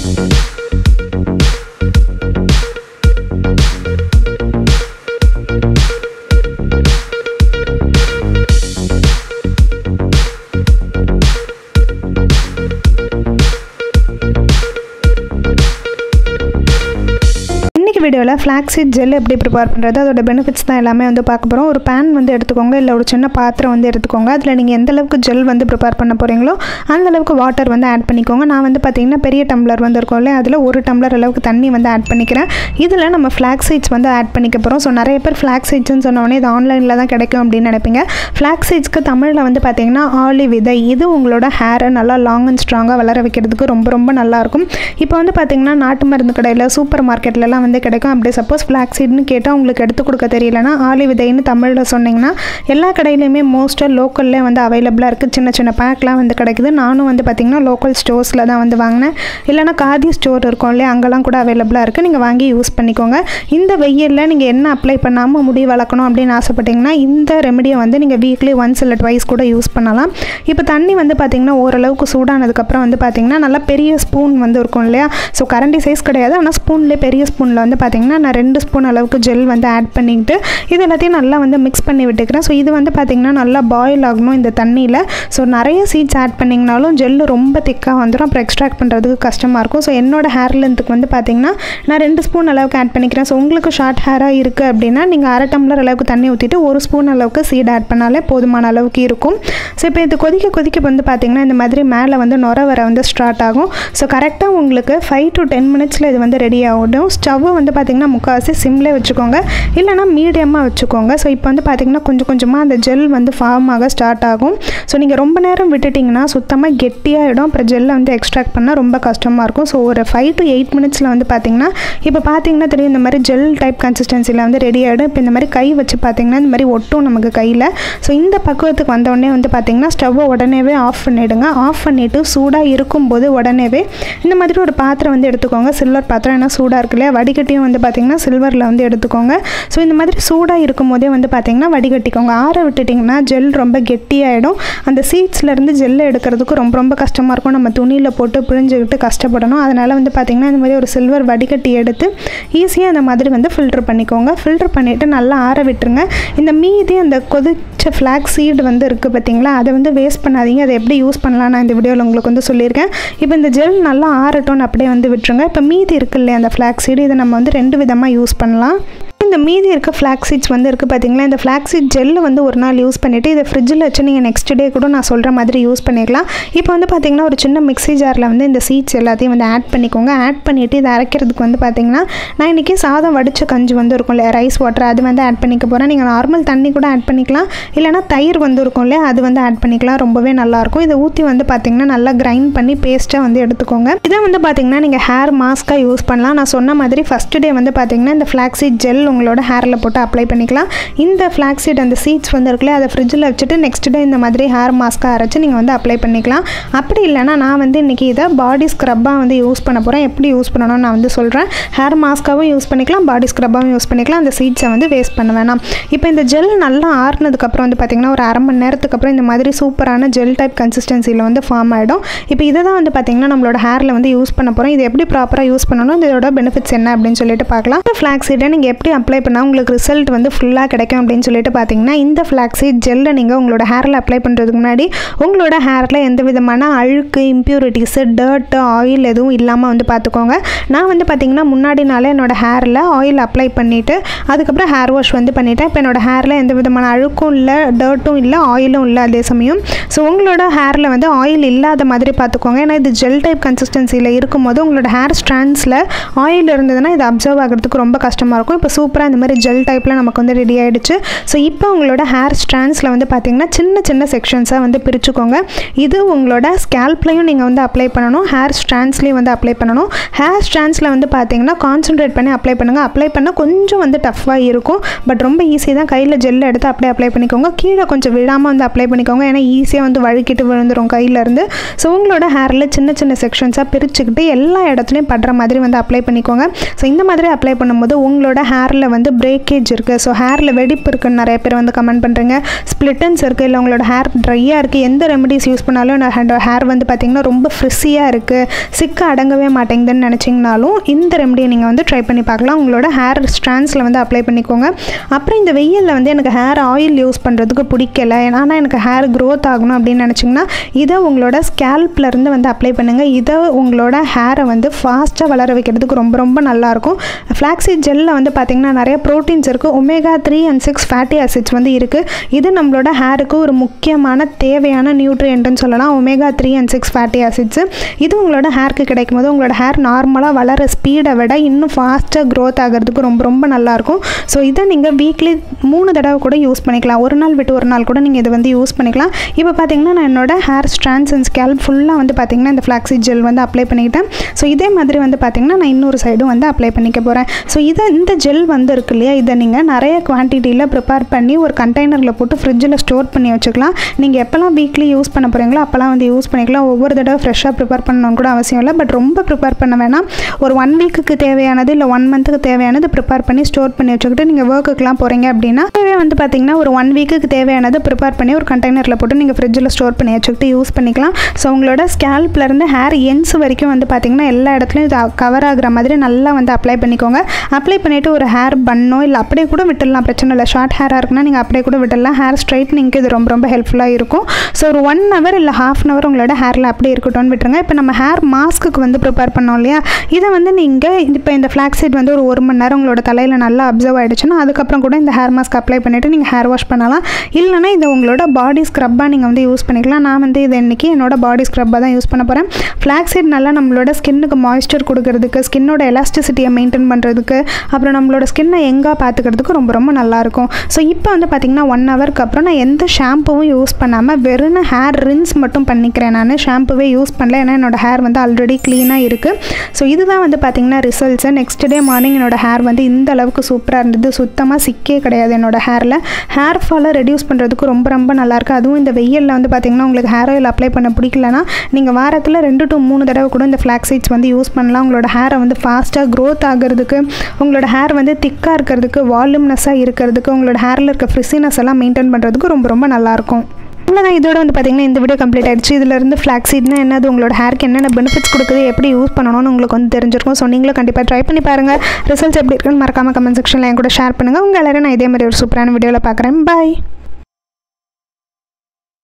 வீடியோவில் flaxseed gel எப்படி prepare பண்ணுறது, அதோட பெனிஃபிட்ஸ் தான் எல்லாமே வந்து பார்க்க போகிறோம். ஒரு பேன் வந்து எடுத்துக்கோங்க, இல்லை ஒரு சின்ன பாத்திரம் வந்து எடுத்துக்கோங்க. அதில் நீங்கள் எந்த அளவுக்கு ஜெல் வந்து ப்ரிப்பேர் பண்ண போகிறீங்களோ அந்த அளவுக்கு வாட்டர் வந்து ஆட் பண்ணிக்கோங்க. நான் வந்து பார்த்திங்கன்னா பெரிய டம்ளர் வந்து இருக்கும் இல்லை, அதில் 1 டம்ளர் அளவுக்கு தண்ணி வந்து ஆட் பண்ணிக்கிறேன். இதில் நம்ம ஃப்ளாக்ஸீட்ஸ் வந்து ஆட் பண்ணிக்க போகிறோம். ஸோ நிறைய பேர் ஃப்ளாக்ஸீட்ஸ்னு சொன்னோடனே இது ஆன்லைனில் தான் கிடைக்கும் அப்படின்னு நினைப்பீங்க. ஃப்ளாக்ஸீட்ஸ்க்கு தமிழில் வந்து பார்த்திங்கன்னா ஆலி விதை. இது உங்களோட ஹேரை நல்லா லாங் அண்ட் ஸ்ட்ராங்காக வளர வைக்கிறதுக்கு ரொம்ப ரொம்ப நல்லாயிருக்கும். இப்போ வந்து பார்த்திங்கன்னா நாட்டு மருந்து கடையில், சூப்பர் மார்க்கெட்லலாம் வந்து கிடைக்கும். அப்படி சப்போஸ் ஃப்ளாக்ஸீட்னு கேட்டால் உங்களுக்கு எடுத்து கொடுக்க தெரியலனா ஆலி விதைன்னு தமிழில் சொன்னிங்கன்னா எல்லா கடையிலையுமே மோஸ்ட்டாக லோக்கல்லே வந்து அவைலபிளாக இருக்குது. சின்ன சின்ன பேக்லாம் வந்து கிடைக்குது. நானும் வந்து பார்த்திங்கன்னா லோக்கல் ஸ்டோர்ஸில் தான் வந்து வாங்கினேன். இல்லைனா காதி ஸ்டோர் இருக்கும் இல்லையா, அங்கெல்லாம் கூட அவைலபிளாக இருக்குது. நீங்கள் வாங்கி யூஸ் பண்ணிக்கோங்க. இந்த வெயிலில் நீங்கள் என்ன அப்ளை பண்ணாமல் முடி வளர்க்கணும் அப்படின்னு ஆசைப்பட்டிங்கன்னா இந்த ரெமெடியை வந்து நீங்கள் வீக்லி ஒன்ஸ் இல்லை ட்வைஸ் கூட யூஸ் பண்ணலாம். இப்போ தண்ணி வந்து பார்த்திங்கன்னா ஓரளவுக்கு சூடானதுக்கப்புறம் வந்து பார்த்திங்கன்னா நல்லா பெரிய ஸ்பூன் வந்து இருக்கும் இல்லையா, ஸோ கரண்டி சைஸ் கிடையாது, ஆனால் ஸ்பூன்லேயே பெரிய ஸ்பூனில் வந்து பார்த்திங்கன்னா நான் 2 ஸ்பூன் அளவுக்கு ஜெல் வந்து ஆட் பண்ணிக்கிட்டு இது எல்லாத்தையும் நல்லா வந்து மிக்ஸ் பண்ணி விட்டுக்கிறேன். ஸோ இது வந்து பார்த்திங்கன்னா நல்லா பாயில் ஆகணும் இந்த தண்ணியில். ஸோ நிறைய சீட்ஸ் ஆட் பண்ணிங்கனாலும் ஜெல்லு ரொம்ப திக்காக வந்துடும், அப்புறம் எக்ஸ்ட்ராக்ட் பண்ணுறதுக்கு கஷ்டமாக இருக்கும். ஸோ என்னோட ஹேர் லென்த்துக்கு வந்து பார்த்திங்கன்னா நான் 2 ஸ்பூன் அளவுக்கு ஆட் பண்ணிக்கிறேன். ஸோ உங்களுக்கு ஷார்ட் ஹேராக இருக்குது அப்படின்னா நீங்கள் 1/2 டம்ளர் அளவுக்கு தண்ணி ஊற்றிட்டு 1 ஸ்பூன் அளவுக்கு சீட் ஆட் பண்ணாலே போதுமான அளவுக்கு இருக்கும். ஸோ இப்போ இது கொதிக்க வந்து பார்த்திங்கன்னா இந்த மாதிரி மேலே வந்து நுர வர வந்து ஸ்டார்ட் ஆகும். ஸோ கரெக்டாக உங்களுக்கு 5 to 10 மினிட்ஸில் இது வந்து ரெடி ஆகிடும். ஸ்டவ்வை வந்து பார்த்திங்கன்னா முக்கால்வாசி சிம்லே வச்சுக்கோங்க, இல்லைனா மீடியமாக வச்சுக்கோங்க. ஸோ இப்போ வந்து பார்த்திங்கன்னா கொஞ்சம் கொஞ்சமாக அந்த ஜெல் வந்து ஃபார்ம் ஆக ஸ்டார்ட் ஆகும். ஸோ நீங்கள் ரொம்ப நேரம் விட்டுட்டிங்கன்னா சுத்தமாக கெட்டியாகிடும், அப்புறம் ஜெல்லை வந்து எக்ஸ்ட்ராக்ட் பண்ணால் ரொம்ப கஷ்டமாக இருக்கும். ஸோ ஒரு 5 to 8 மினிட்ஸில் வந்து பார்த்திங்கன்னா இப்போ பார்த்திங்கன்னா தெரியும் இந்த மாதிரி ஜெல் டைப் கன்சிஸ்டன்சியில் வந்து ரெடி ஆகிடும். இப்போ இந்த மாதிரி கை வச்சு பார்த்திங்கன்னா இந்த மாதிரி ஒட்டும் நமக்கு கையில். ஸோ இந்த பக்குவத்துக்கு வந்தோடனே வந்து பார்த்திங்கன்னா ஸ்டவ்வை உடனேவே ஆஃப் பண்ணிவிடுங்க. ஆஃப் பண்ணிவிட்டு சூடாக இருக்கும்போது உடனேவே இந்த மாதிரி ஒரு பாத்திரம் வந்து எடுத்துக்கோங்க. சில்வர் பாத்திரம், ஏன்னா சூடாக இருக்கு இல்லையா. வடிகட்டியும் வந்து பார்த்திங்கன்னா சில்வரில் வந்து எடுத்துக்கோங்க. ஸோ இந்த மாதிரி சூடாக இருக்கும் போதே வந்து பார்த்திங்கன்னா வடிகட்டிக்கோங்க. ஆற விட்டுட்டிங்கன்னா ஜெல் ரொம்ப கெட்டியாகிடும். அந்த சீட்ஸ்லேருந்து ஜெல்லை எடுக்கிறதுக்கு ரொம்ப ரொம்ப கஷ்டமாக இருக்கும். நம்ம துணியில் போட்டு பிழிஞ்சுக்கிட்டு கஷ்டப்படணும். அதனால் வந்து பார்த்திங்கன்னா இந்த மாதிரி ஒரு சில்வர் வடிகட்டி எடுத்து ஈஸியாக அந்த மாதிரி வந்து ஃபில்டர் பண்ணிக்கோங்க. ஃபில்டர் பண்ணிவிட்டு நல்லா ஆற விட்டுருங்க. இந்த மீதி அந்த கொதிச்ச ஃப்ளாக்ஸ் சீடு வந்து இருக்குது பார்த்திங்களா, அதை வந்து வேஸ்ட் பண்ணாதீங்க. அதை எப்படி யூஸ் பண்ணலாம் நான் இந்த வீடியோவில் உங்களுக்கு வந்து சொல்லியிருக்கேன். இப்போ இந்த ஜெல் நல்லா ஆறட்டும்னு அப்படியே வந்து விட்டுருங்க. இப்போ மீதி இருக்கு இல்லையா அந்த ஃப்ளாக்ஸ் சீடு, இதை நம்ம வந்து 2 விதமாக யூஸ் பண்ணலாம். இந்த மீதி இருக்க ஃப்ளாக்ஸ் சீட்ஸ் வந்து இருக்குது பார்த்திங்களா, இந்த ஃப்ளாக்ஸ் சீட் ஜெல்லு வந்து ஒரு நாள் யூஸ் பண்ணிவிட்டு இதை ஃப்ரிட்ஜில் வச்சு நீங்கள் நெக்ஸ்ட் டே கூட நான் சொல்கிற மாதிரி யூஸ் பண்ணிக்கலாம். இப்போ வந்து பார்த்திங்கன்னா ஒரு சின்ன மிக்ஸி ஜாரில் வந்து இந்த சீட்ஸ் எல்லாத்தையும் வந்து ஆட் பண்ணிக்கோங்க. ஆட் பண்ணிவிட்டு இதை அரைக்கிறதுக்கு வந்து பார்த்திங்கன்னா நான் இன்றைக்கி சாதம் வடித்த கஞ்சி வந்து இருக்கும் இல்லையா, ரைஸ் வாட்டர், அது வந்து ஆட் பண்ணிக்க போகிறேன். நீங்கள் நார்மல் தண்ணி கூட ஆட் பண்ணிக்கலாம், இல்லைனா தயிர் வந்து இருக்கும் இல்லையா, அது வந்து ஆட் பண்ணிக்கலாம். ரொம்பவே நல்லாயிருக்கும். இதை ஊற்றி வந்து பார்த்திங்கன்னா நல்லா கிரைண்ட் பண்ணி பேஸ்ட்டாக வந்து எடுத்துக்கோங்க. இதை வந்து பார்த்திங்கன்னா நீங்கள் ஹேர் மாஸ்க்காக யூஸ் பண்ணலாம். நான் சொன்ன மாதிரி ஃபஸ்ட் டே வந்து பார்த்திங்கன்னா இந்த ஃப்ளாக்ஸ் சீட் ஜெல் உங்களோட ஹேரில் போட்டு அப்ளை பண்ணிக்கலாம். இந்த ஃப்ளாக்ஸ் சீட் அந்த சீட்ஸ் வந்து இருக்குல்ல, அதை ஃப்ரிட்ஜில் வச்சுட்டு நெக்ஸ்ட் டே இந்த மாதிரி ஹேர் மாஸ்க்காக அரைச்சி நீங்கள் வந்து அப்ளை பண்ணிக்கலாம். அப்படி இல்லைனா நான் வந்து இன்றைக்கி இதை பாடி ஸ்க்ரப்பாக வந்து யூஸ் பண்ண போகிறேன். எப்படி யூஸ் பண்ணணும்னு நான் வந்து சொல்கிறேன். ஹேர் மாஸ்க்காகவும் யூஸ் பண்ணிக்கலாம், பாடி ஸ்க்ரப்பாகவும் யூஸ் பண்ணிக்கலாம். அந்த சீட்ஸை வந்து வேஸ்ட் பண்ண வேணாம். இப்போ இந்த ஜெல் நல்லா ஆறுனதுக்கப்புறம் வந்து பார்த்திங்கன்னா ஒரு 1/2 மணி நேரத்துக்கு அப்புறம் இந்த மாதிரி சூப்பரான ஜெல் டைப் கன்சிஸ்டன்சியில் வந்து ஃபார்ம் ஆகிடும். இப்போ இதை தான் வந்து பார்த்திங்கன்னா நம்மளோட ஹேரில் வந்து யூஸ் பண்ண போகிறோம். இது எப்படி ப்ராப்பராக யூஸ் பண்ணணும், இதோட பெனிஃபிட்ஸ் என்ன அப்படின்னு சொல்லிட்டு பார்க்கலாம். இந்த ஃப்ளாக்ஸ் சீடை நீங்கள் எப்படி அப்ளை பண்ணால் உங்களுக்கு ரிசல்ட் வந்து ஃபுல்லாக கிடைக்கும் அப்படின்னு சொல்லிட்டு பார்த்தீங்கன்னா இந்த ஃப்ளாக்ஸ் சீட் ஜெல்லை நீங்கள் உங்களோட ஹேரில் அப்ளை பண்ணுறதுக்கு முன்னாடி உங்களோட ஹேரில் எந்த விதமான அழுக்கு, இம்ப்யூரிட்டிஸு, டர்ட்டு, ஆயில் எதுவும் இல்லாமல் வந்து பார்த்துக்கோங்க. நான் வந்து பார்த்திங்கன்னா முன்னாடி நாளே என்னோடய ஹேரில் ஆயில் அப்ளை பண்ணிவிட்டு அதுக்கப்புறம் ஹேர் வாஷ் வந்து பண்ணிவிட்டேன். இப்போ என்னோடய ஹேரில் எந்த விதமான அழுக்கும் இல்லை, டர்ட்டும் இல்லை, ஆயிலும் இல்லை அதே சமயம். ஸோ உங்களோட ஹேரில் வந்து ஆயில் இல்லாத மாதிரி பார்த்துக்கோங்க. ஏன்னா இது ஜெல் டைப் கன்சிஸ்டன்சியில் இருக்கும்போது உங்களோட ஹேர் ஸ்ட்ராண்ட்ஸில் ஆயில் இருந்ததுன்னா இது அப்சர்வ் ஆகிறதுக்கு ரொம்ப கஷ்டமாக இருக்கும். இப்போ சூப்பராக இந்த மாதிரி ஜெல் டைப்பில் நமக்கு வந்து ரெடி ஆகிடுச்சு. ஸோ இப்போ உங்களோட ஹேர் ஸ்ட்ராண்ட்ஸில் வந்து பார்த்திங்கன்னா சின்ன சின்ன செக்ஷன்ஸாக வந்து பிரிச்சுக்கோங்க. இது உங்களோட ஸ்கேல்ப்லையும் நீங்கள் வந்து அப்ளை பண்ணணும், ஹேர் ஸ்ட்ராண்ட்ஸ்லேயும் வந்து அப்ளை பண்ணணும். ஹேர் ஸ்ட்ராண்ட்ஸில் வந்து பார்த்திங்கன்னா கான்சன்ட்ரேட் பண்ணி அப்ளை பண்ணுங்கள். அப்ளை பண்ணால் கொஞ்சம் வந்து டஃப்பாக இருக்கும், பட் ரொம்ப ஈஸி தான். கையில் ஜெல் எடுத்து அப்படியே அப்ளை பண்ணிக்கோங்க. கீழே கொஞ்சம் விழாமல் வந்து அப்ளை பண்ணிக்கோங்க, ஏன்னா ஈஸியாக வந்து வழுக்கிட்டு விழுந்துடும் கையிலேருந்து. ஸோ உங்களோட ஹேரில் சின்ன சின்ன செக்ஷன்ஸாக பிரிச்சுக்கிட்டு எல்லா இடத்துலையும் படுற மாதிரி வந்து அப்ளை பண்ணிக்கோங்க. ஸோ இந்த மாதிரி அப்ளை பண்ணும்போது உங்களோட ஹேரில் ஹேரில் வந்து பிரேக்கேஜ் இருக்குது, ஸோ ஹேரில் வெடிப்பு இருக்குன்னு நிறைய பேர் வந்து கமெண்ட் பண்ணுறீங்க, ஸ்ப்ளிட்டன்ஸ் இருக்குது, இல்லை உங்களோட ஹேர் ட்ரையாக இருக்குது, எந்த ரெமடிஸ் யூஸ் பண்ணாலும் ஹேர் வந்து பார்த்திங்கன்னா ரொம்ப ஃப்ரிஸியாக இருக்குது, சிக்க அடங்கவே மாட்டேங்குதுன்னு நினச்சிங்கனாலும் இந்த ரெமடியை நீங்கள் வந்து ட்ரை பண்ணி பார்க்கலாம். உங்களோட ஹேர் ஸ்ட்ராண்ட்ஸில் வந்து அப்ளை பண்ணிக்கோங்க. அப்புறம் இந்த வெயிலில் வந்து எனக்கு ஹேர் ஆயில் யூஸ் பண்ணுறதுக்கு பிடிக்கல, ஆனால் எனக்கு ஹேர் க்ரோத் ஆகணும் அப்படின்னு நினச்சிங்கன்னா இதை உங்களோட ஸ்கேல்ப்லேருந்து வந்து அப்ளை பண்ணுங்கள். இதை உங்களோட ஹேரை வந்து ஃபாஸ்ட்டாக வளர வைக்கிறதுக்கு ரொம்ப ரொம்ப நல்லாயிருக்கும். ஃப்ளாக்ஸீட் ஜெல்லில் வந்து பார்த்திங்கன்னா நிறைய ப்ரோட்டீன்ஸ் இருக்குது, ஒமேகா 3 and 6 ஃபேட்டி ஆசிட்ஸ் வந்து இருக்குது. இது நம்மளோட ஹேருக்கு ஒரு முக்கியமான தேவையான நியூட்ரியன்ட்னு சொல்லலாம். ஒமேகா 3 and 6 ஃபேட்டி ஆசிட்ஸு இது உங்களோட ஹேருக்கு கிடைக்கும் போது உங்களோட ஹேர் நார்மலாக வளர ஸ்பீடை விட இன்னும் ஃபாஸ்ட்டாக க்ரோத் ஆகிறதுக்கு ரொம்ப ரொம்ப நல்லாயிருக்கும். ஸோ இதை நீங்கள் வீக்லி 3 தடவை கூட யூஸ் பண்ணிக்கலாம். ஒரு நாள் விட்டு ஒரு நாள் கூட நீங்கள் இதை வந்து யூஸ் பண்ணிக்கலாம். இப்போ பார்த்திங்கன்னா நான் என்னோட ஹேர் ஸ்ட்ராண்ட்ஸ் அண்ட் ஸ்கேல்ப் ஃபுல்லாக வந்து பார்த்திங்கன்னா இந்த ஃப்ளாக்ஸீட் ஜெல் வந்து அப்ளை பண்ணிக்கிட்டேன். ஸோ இதே மாதிரி வந்து பார்த்திங்கன்னா நான் இன்னொரு சைடும் வந்து அப்ளை பண்ணிக்க போகிறேன். ஸோ இந்த ஜெல் வந்து இருக்கு இல்லையா, இதை நீங்கள் நிறைய குவான்டிட்டியில் ப்ரிப்பேர் பண்ணி ஒரு கண்டெய்னரில் போட்டு ஃப்ரிட்ஜில் ஸ்டோர் பண்ணி வச்சுக்கலாம். நீங்கள் எப்போல்லாம் வீக்லி யூஸ் பண்ண போகிறீங்களோ அப்போல்லாம் வந்து யூஸ் பண்ணிக்கலாம். ஒவ்வொரு தடவை ஃப்ரெஷ்ஷாக ப்ரிப்பேர் பண்ணணும்னு கூட அவசியம் இல்லை, பட் ரொம்ப ப்ரிப்பேர் பண்ண வேணாம். ஒரு 1 வீக்குக்கு தேவையானது இல்லை 1 மந்த்துக்கு தேவையானது ப்ரிப்பேர் பண்ணி ஸ்டோர் பண்ணி வச்சுக்கிட்டு நீங்கள் ஒர்க்குக்கெலாம் போகிறீங்க அப்படின்னா வந்து பார்த்திங்கன்னா ஒரு 1 வீக்குக்கு தேவையானது ப்ரிப்பேர் பண்ணி ஒரு கண்டெய்னரில் போட்டு நீங்கள் ஃப்ரிட்ஜில் ஸ்டோர் பண்ணி வச்சுக்கிட்டு யூஸ் பண்ணிக்கலாம். ஸோ உங்களோட ஸ்கேல்ப்லேருந்து ஹேர் எண்ட்ஸ் வரைக்கும் வந்து பார்த்திங்கன்னா எல்லா இடத்துலையும் இது கவர் ஆகிற மாதிரி நல்லா வந்து அப்ளை பண்ணிக்கோங்க. அப்ளை பண்ணிவிட்டு ஒரு ஹேர் பண்ணோ இல்லை அப்படியே கூட விட்டுடலாம், பிரச்சனை இல்லை. ஷார்ட் ஹேராக இருக்குன்னா நீங்கள் அப்படியே கூட விட்டுடலாம். ஹேர் ஸ்ட்ரைட்னிங்க்கு இது ரொம்ப ரொம்ப ஹெல்ப்ஃபுல்லாக இருக்கும். ஸோ ஒரு 1 hour இல்லை ½ hour உங்களோட ஹேரில் அப்படியே இருக்கட்டும்னு விட்டுருங்க. இப்போ நம்ம ஹேர் மாஸ்க்கு வந்து ப்ரிப்பேர் பண்ணோம் இல்லையா, இதை வந்து நீங்கள் இப்போ இந்த ஃப்ளாக்ஸீட் வந்து ஒரு 1 மணி நேரம் உங்களோட தலையில் நல்லா அப்சர்வ் ஆகிடுச்சுன்னா அதுக்கப்புறம் கூட இந்த ஹேர் மாஸ்க் அப்ளை பண்ணிவிட்டு நீங்கள் ஹேர் வாஷ் பண்ணலாம். இல்லைனா இதை உங்களோட பாடி ஸ்க்ரப்பாக நீங்கள் வந்து யூஸ் பண்ணிக்கலாம். நான் வந்து இது இன்றைக்கி என்னோட பாடி ஸ்க்ரப்பாக தான் யூஸ் பண்ண போகிறேன். ஃப்ளாக்ஸீட் நல்லா நம்மளோட ஸ்கின்னுக்கு மாய்ஸ்சர் கொடுக்கறதுக்கு, ஸ்கின்னோட எலாஸ்டிசிட்டியை மெயின்டைன் பண்ணுறதுக்கு, அப்புறம் நம்மளோட ஸ்கின்னை எங்காக பார்த்துக்கிறதுக்கு ரொம்ப ரொம்ப நல்லாயிருக்கும். ஸோ இப்போ வந்து பார்த்திங்கன்னா 1 hourக்கு அப்புறம் நான் எந்த ஷாம்புவும் யூஸ் பண்ணாமல் வெறும் ஹேர் ரின்ஸ் மட்டும் பண்ணிக்கிறேன். நான் ஷாம்புவே யூஸ் பண்ணல, ஏன்னா என்னோடய ஹேர் வந்து ஆல்ரெடி க்ளீனாக இருக்குது. ஸோ இதுதான் வந்து பார்த்திங்கன்னா ரிசல்ட்ஸு. நெக்ஸ்ட் டே மார்னிங் என்னோடய ஹேர் வந்து இந்த அளவுக்கு சூப்பராக இருந்தது. சுத்தமாக சிக்கே கிடையாது என்னோடய ஹேரில். ஹேர் ஃபாலை ரெடியூஸ் பண்ணுறதுக்கு ரொம்ப ரொம்ப நல்லாயிருக்கு. அதுவும் இந்த வெயிலில் வந்து பார்த்திங்கன்னா உங்களுக்கு ஹேர் ஆயில் அப்ளை பண்ண பிடிக்கலனா நீங்கள் வாரத்தில் 2 to 3 தடவை கூட இந்த ஃப்ளாக்ஸீட்ஸ் வந்து யூஸ் பண்ணலாம். உங்களோட ஹேரை வந்து ஃபாஸ்ட்டாக க்ரோத் ஆகிறதுக்கு, உங்களோட ஹேர் வந்து திக்காக இருக்கிறதுக்கு, வால்யூம்னஸாக இருக்கிறதுக்கு, உங்களோட ஹேரில் இருக்க ஃப்ரிஸினஸ் எல்லாம் மெயின்டைன் பண்ணுறதுக்கு ரொம்ப ரொம்ப நல்லாயிருக்கும். அவ்வளோதான், இதோட வந்து பார்த்திங்கன்னா இந்த வீடியோ கம்ப்ளீட் ஆகிடுச்சு. இதிலிருந்து ஃப்ளாக்ஸீட்னா என்னது, உங்களோட ஹேருக்கு என்னென்ன பெனிஃபிட்ஸ் கொடுக்குது, எப்படி யூஸ் பண்ணணும்னு உங்களுக்கு வந்து தெரிஞ்சிருக்கும். ஸோ நீங்களும் கண்டிப்பாக ட்ரை பண்ணி பாருங்கள். ரிசல்ட்ஸ் எப்படி இருக்குன்னு மறக்காமல் கமெண்ட் செக்ஷனில் என் கூட ஷேர் பண்ணுங்கள். உங்கள் எல்லாரும் நான் இதே மாதிரி ஒரு சூப்பரான வீடியோவில் பார்க்குறேன். பாய்.